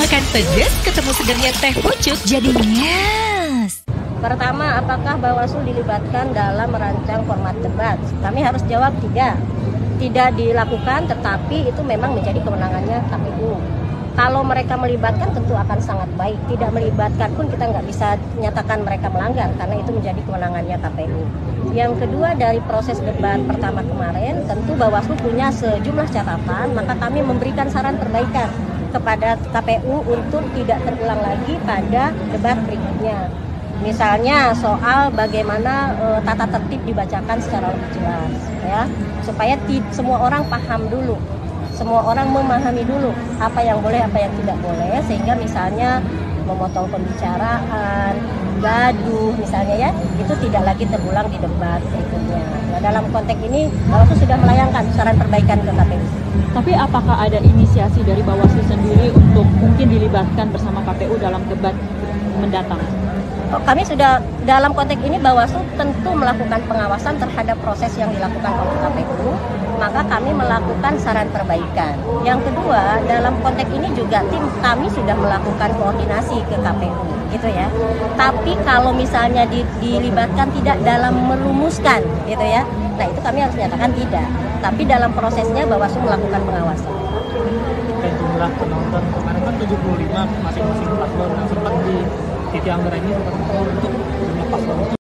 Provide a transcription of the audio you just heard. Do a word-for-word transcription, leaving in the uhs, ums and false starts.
masakan pedas ketemu segernya teh pucuk jadi nyes. Pertama, apakah Bawaslu dilibatkan dalam merancang format debat? Kami harus jawab tidak. Tidak dilakukan, tetapi itu memang menjadi kewenangannya K P U. Kalau mereka melibatkan tentu akan sangat baik. Tidak melibatkan pun kita nggak bisa nyatakan mereka melanggar karena itu menjadi kewenangannya K P U. Yang kedua, dari proses debat pertama kemarin, tentu Bawaslu punya sejumlah catatan, maka kami memberikan saran perbaikan kepada K P U untuk tidak terulang lagi pada debat berikutnya. Misalnya soal bagaimana e, tata tertib dibacakan secara lebih jelas, ya, supaya semua orang paham dulu, semua orang memahami dulu apa yang boleh, apa yang tidak boleh, sehingga misalnya memotong pembicaraan, gaduh, misalnya ya, itu tidak lagi terulang di debat berikutnya. Nah, dalam konteks ini Bawaslu sudah melayangkan saran perbaikan ke K P U. Tapi apakah ada inisiasi dari Bawaslu sendiri untuk mungkin dilibatkan bersama K P U dalam debat mendatang? Kami sudah dalam konteks ini Bawaslu tentu melakukan pengawasan terhadap proses yang dilakukan oleh K P U, maka kami melakukan saran perbaikan. Yang kedua, dalam konteks ini juga tim kami sudah melakukan koordinasi ke K P U, gitu ya. Tapi kalau misalnya di, dilibatkan tidak dalam merumuskan, gitu ya. Nah, itu kami harus nyatakan tidak. Tapi dalam prosesnya Bawaslu melakukan pengawasan. Dan jumlah penonton kemarin kan tujuh puluh lima masing-masing paslon, yang sempat di titik anggaran ini untuk jumlah paslon.